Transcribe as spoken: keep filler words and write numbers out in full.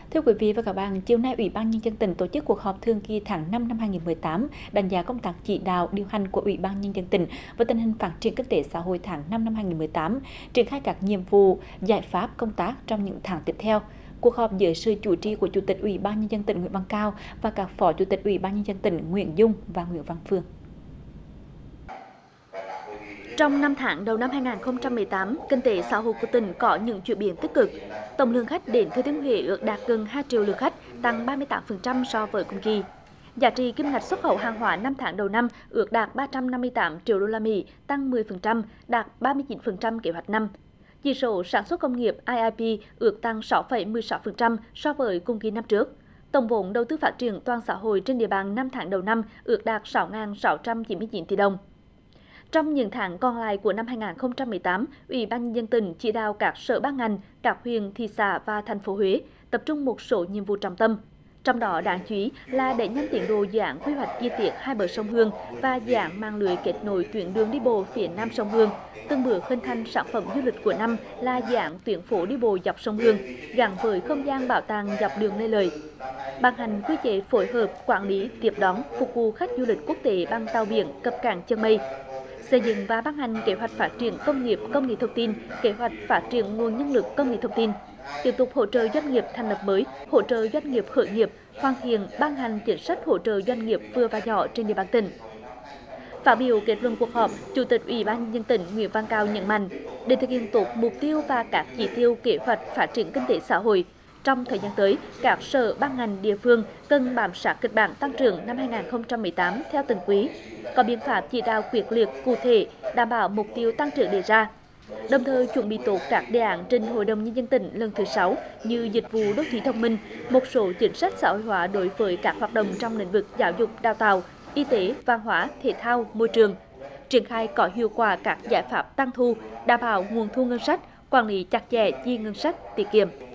Thưa quý vị và các bạn, chiều nay Ủy ban Nhân dân tỉnh tổ chức cuộc họp thường kỳ tháng năm năm hai nghìn không trăm mười tám, đánh giá công tác chỉ đạo điều hành của Ủy ban Nhân dân tỉnh và tình hình phát triển kinh tế xã hội tháng năm năm hai nghìn không trăm mười tám, triển khai các nhiệm vụ, giải pháp công tác trong những tháng tiếp theo. Cuộc họp dưới sự chủ trì của Chủ tịch Ủy ban Nhân dân tỉnh Nguyễn Văn Cao và các Phó Chủ tịch Ủy ban Nhân dân tỉnh Nguyễn Dung và Nguyễn Văn Phương. Trong năm tháng đầu năm hai nghìn không trăm mười tám, kinh tế xã hội của tỉnh có những chuyển biến tích cực. Tổng lượng khách đến Thừa Thiên Huế ước đạt gần hai triệu lượt khách, tăng ba mươi tám phần trăm so với cùng kỳ. Giá trị kim ngạch xuất khẩu hàng hóa năm tháng đầu năm ước đạt ba trăm năm mươi tám triệu đô la Mỹ, tăng mười phần trăm, đạt ba mươi chín phần trăm kế hoạch năm. Chỉ số sản xuất công nghiệp i i pê ước tăng sáu phẩy mười sáu phần trăm so với cùng kỳ năm trước. Tổng vốn đầu tư phát triển toàn xã hội trên địa bàn năm tháng đầu năm ước đạt sáu nghìn sáu trăm chín mươi chín tỷ đồng. Trong những tháng còn lại của năm hai nghìn không trăm mười tám, Ủy ban Nhân dân tỉnh chỉ đạo các sở ban ngành, các huyện, thị xã và thành phố Huế tập trung một số nhiệm vụ trọng tâm. Trong đó đáng chú ý là đẩy nhanh tiến độ dự án quy hoạch chi tiết hai bờ sông Hương và dự án mạng lưới kết nối tuyến đường đi bộ phía nam sông Hương. Từng bước hình thành sản phẩm du lịch của năm là dự án tuyến phố đi bộ dọc sông Hương gắn với không gian bảo tàng dọc đường Lê Lợi. Ban hành quy chế phối hợp quản lý tiếp đón phục vụ khách du lịch quốc tế bằng tàu biển cập cảng Chân Mây. Xây dựng và ban hành kế hoạch phát triển công nghiệp công nghệ thông tin, kế hoạch phát triển nguồn nhân lực công nghệ thông tin, tiếp tục hỗ trợ doanh nghiệp thành lập mới, hỗ trợ doanh nghiệp khởi nghiệp, hoàn thiện ban hành chính sách hỗ trợ doanh nghiệp vừa và nhỏ trên địa bàn tỉnh. Phát biểu kết luận cuộc họp, Chủ tịch Ủy ban Nhân dân tỉnh Nguyễn Văn Cao nhấn mạnh, để thực hiện tốt mục tiêu và các chỉ tiêu kế hoạch phát triển kinh tế xã hội, trong thời gian tới, các sở ban ngành địa phương cần bám sát kịch bản tăng trưởng năm hai nghìn không trăm mười tám theo từng quý, có biện pháp chỉ đạo quyết liệt cụ thể, đảm bảo mục tiêu tăng trưởng đề ra. Đồng thời chuẩn bị tốt các đề án trình Hội đồng Nhân dân tỉnh lần thứ sáu như dịch vụ đô thị thông minh, một số chính sách xã hội hóa đối với các hoạt động trong lĩnh vực giáo dục, đào tạo, y tế, văn hóa, thể thao, môi trường. Triển khai có hiệu quả các giải pháp tăng thu, đảm bảo nguồn thu ngân sách, quản lý chặt chẽ chi ngân sách tiết kiệm.